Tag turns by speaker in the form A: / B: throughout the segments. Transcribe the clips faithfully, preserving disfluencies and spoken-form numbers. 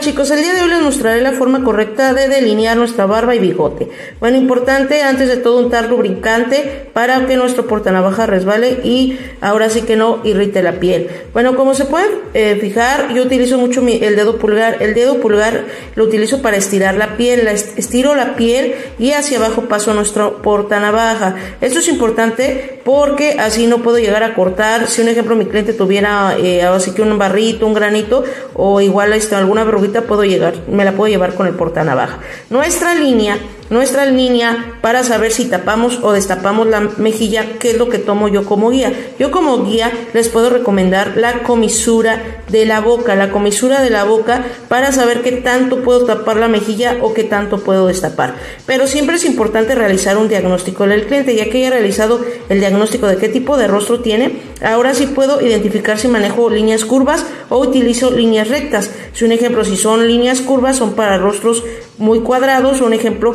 A: chicos, el día de hoy les mostraré la forma correcta de delinear nuestra barba y bigote. Bueno, importante antes de todo untar lubricante para que nuestro portanavaja resbale y ahora sí que no irrite la piel. Bueno, como se pueden eh, fijar, yo utilizo mucho mi, el dedo pulgar. El dedo pulgar lo utilizo para estirar la piel, la estiro la piel y hacia abajo paso nuestro portanavaja. Esto es importante porque así no puedo llegar a cortar. Si un ejemplo mi cliente tuviera eh, así que un barrito, un granito o igual este, alguna verruguita, puedo llegar, me la puedo llevar con el portanavaja. Nuestra línea, nuestra línea para saber si tapamos o destapamos la mejilla, ¿qué es lo que tomo yo como guía? Yo como guía les puedo recomendar la comisura de la boca, la comisura de la boca para saber qué tanto puedo tapar la mejilla o qué tanto puedo destapar. Pero siempre es importante realizar un diagnóstico del cliente, ya que haya realizado el diagnóstico de qué tipo de rostro tiene. Ahora sí puedo identificar si manejo líneas curvas o utilizo líneas rectas. Si un ejemplo, si son líneas curvas, son para rostros muy cuadrados, un ejemplo,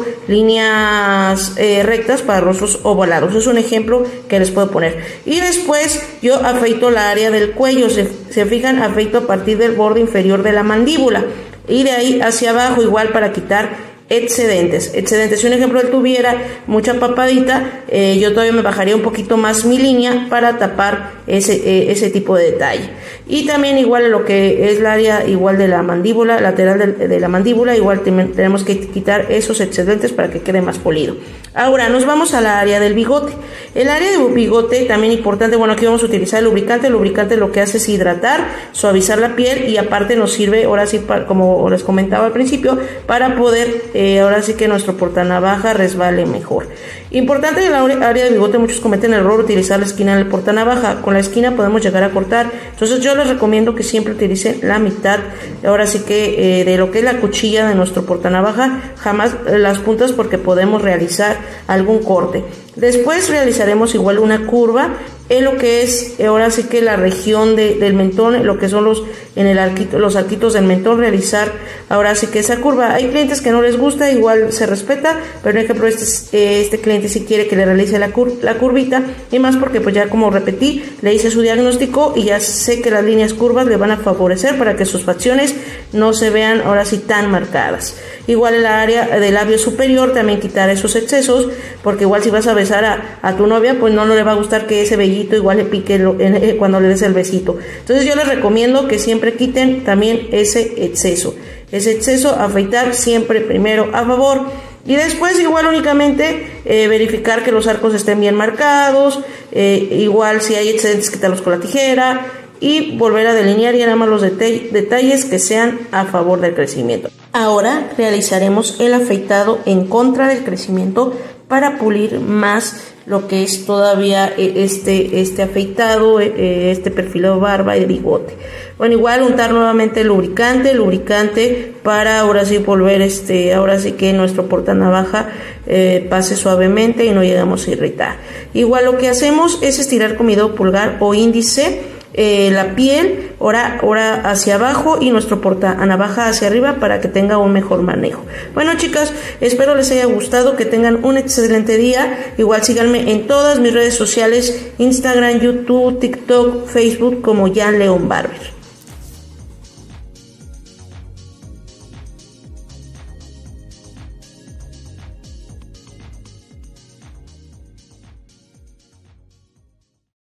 A: líneas eh, rectas para rostros ovalados. Es un ejemplo que les puedo poner. Y después yo afeito la área del cuello. Se, se fijan, afeito a partir del borde inferior de la mandíbula y de ahí hacia abajo, igual para quitar excedentes, excedentes. Si un ejemplo él tuviera mucha papadita, eh, yo todavía me bajaría un poquito más mi línea para tapar ese, eh, ese tipo de detalle. Y también igual lo que es el área igual de la mandíbula, lateral de, de la mandíbula, igual te, tenemos que quitar esos excedentes para que quede más polido. Ahora nos vamos a la área del bigote. El área del bigote también importante, bueno, aquí vamos a utilizar el lubricante. El lubricante lo que hace es hidratar, suavizar la piel y aparte nos sirve, ahora sí, para, como les comentaba al principio, para poder eh, ahora sí que nuestro portanavaja resbale mejor. Importante en la área del bigote, muchos cometen el error de utilizar la esquina del portanavaja. Con la esquina podemos llegar a cortar, entonces yo les recomiendo que siempre utilicen la mitad, ahora sí que eh, de lo que es la cuchilla de nuestro portanavaja, jamás las puntas, porque podemos realizar algún corte. Después realizaremos igual una curva en lo que es ahora sí que la región de, del mentón, lo que son los en el arquito, los arquitos del mentón, realizar ahora sí que esa curva. Hay clientes que no les gusta, igual se respeta, pero por ejemplo este, este cliente sí quiere que le realice la, cur, la curvita, y más porque pues ya como repetí, le hice su diagnóstico y ya sé que las líneas curvas le van a favorecer para que sus facciones no se vean ahora sí tan marcadas. Igual en la área del labio superior también quitar esos excesos, porque igual si vas a besar a, a tu novia, pues no, no le va a gustar que ese vellito igual le pique lo, en, eh, cuando le des el besito. Entonces yo les recomiendo que siempre quiten también ese exceso, ese exceso, afeitar siempre primero a favor. Y después igual únicamente eh, verificar que los arcos estén bien marcados, eh, igual si hay excedentes quitarlos con la tijera y volver a delinear y nada más los deta- detalles que sean a favor del crecimiento. Ahora realizaremos el afeitado en contra del crecimiento para pulir más lo que es todavía este, este afeitado, este perfilado de barba y de bigote. Bueno, igual untar nuevamente el lubricante, el lubricante para ahora sí volver, este, ahora sí que nuestro portanavaja eh, pase suavemente y no llegamos a irritar. Igual lo que hacemos es estirar con mi dedo pulgar o índice Eh, la piel ahora, ahora hacia abajo y nuestro portanavaja hacia arriba para que tenga un mejor manejo. Bueno, chicas, espero les haya gustado, que tengan un excelente día. Igual síganme en todas mis redes sociales, Instagram, YouTube, TikTok, Facebook como Jan León Barber.